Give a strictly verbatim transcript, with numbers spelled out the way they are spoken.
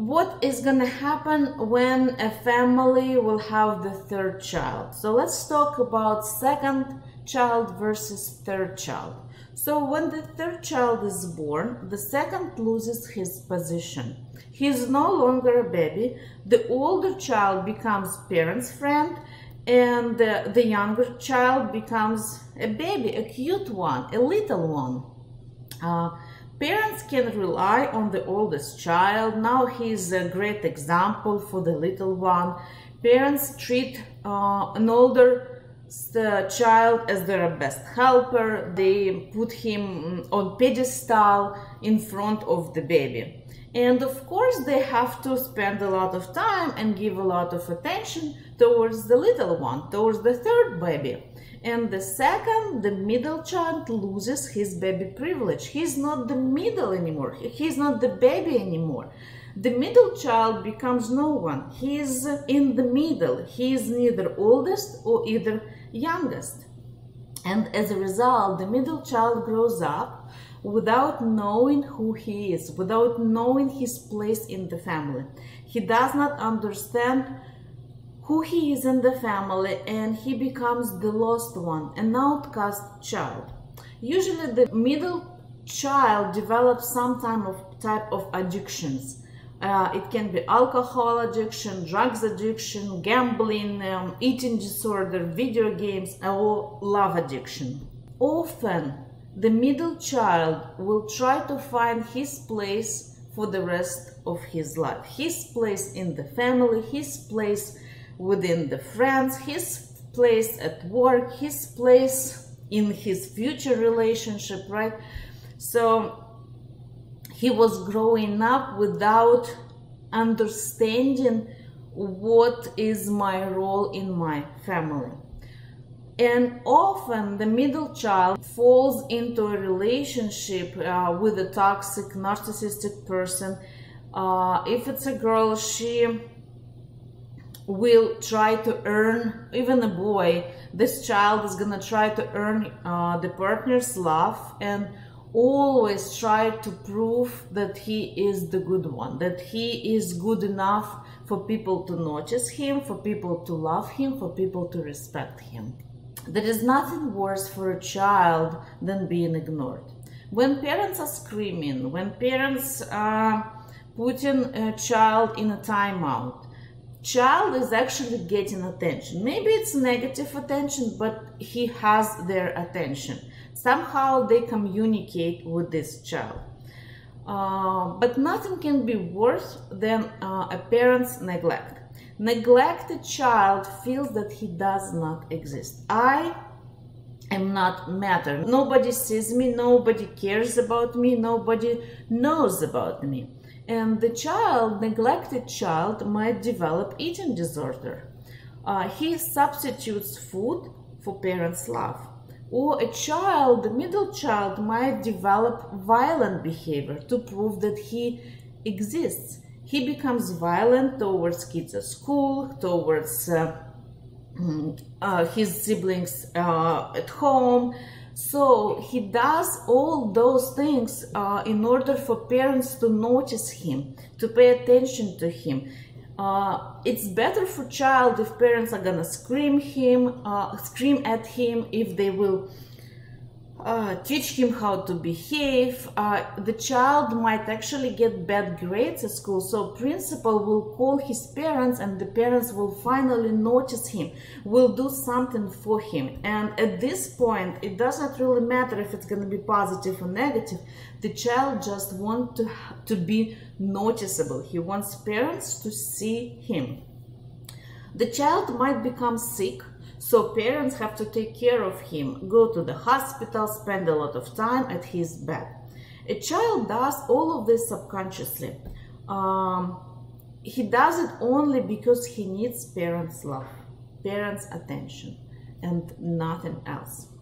what is gonna happen when a family will have the third child? So let's talk about second child versus third child. So when the third child is born, the second loses his position. He is no longer a baby. The older child becomes parent's friend, and uh, the younger child becomes a baby, a cute one, a little one. Uh, Parents can rely on the oldest child. Now he is a great example for the little one. Parents treat uh, an older uh, child as their best helper. They put him on pedestal in front of the baby. And of course they have to spend a lot of time and give a lot of attention towards the little one, towards the third baby. And the second, the middle child, loses his baby privilege. He's not the middle anymore. He's not the baby anymore. The middle child becomes no one. He is in the middle. He is neither oldest or either youngest. And as a result, the middle child grows up without knowing who he is, without knowing his place in the family. He does not understand who he is in the family, and he becomes the lost one, an outcast child. Usually the middle child develops some type of, type of addictions. Uh, it can be alcohol addiction, drugs addiction, gambling, um, eating disorder, video games, or love addiction. Often the middle child will try to find his place for the rest of his life. His place in the family, his place within the friends, his place at work, his place in his future relationship, right? So he was growing up without understanding what is my role in my family. And often the middle child falls into a relationship uh, with a toxic, narcissistic person. Uh, if it's a girl, she will try to earn, even a boy, this child is gonna try to earn uh, the partner's love and always try to prove that he is the good one, that he is good enough for people to notice him, for people to love him, for people to respect him. There is nothing worse for a child than being ignored. When parents are screaming, when parents are putting a child in a timeout, child is actually getting attention. Maybe it's negative attention, but he has their attention. Somehow they communicate with this child. Uh, but nothing can be worse than uh, a parent's neglect. Neglected child feels that he does not exist. I am not matter. Nobody sees me, nobody cares about me, nobody knows about me. And the child, neglected child, might develop eating disorder. Uh, he substitutes food for parents' love. Or a child, the middle child, might develop violent behavior to prove that he exists. He becomes violent towards kids at school, towards uh, uh, his siblings uh, at home. So he does all those things uh, in order for parents to notice him, to pay attention to him. Uh, it's better for child if parents are gonna scream him, uh, scream at him, if they will uh, teach him how to behave. Uh, the child might actually get bad grades at school, so principal will call his parents and the parents will finally notice him, will do something for him. And at this point, it doesn't really matter if it's going to be positive or negative. The child just wants to, to be noticeable. He wants parents to see him. The child might become sick, so parents have to take care of him, go to the hospital, spend a lot of time at his bed. A child does all of this subconsciously. Um, he does it only because he needs parents' love, parents' attention, and nothing else.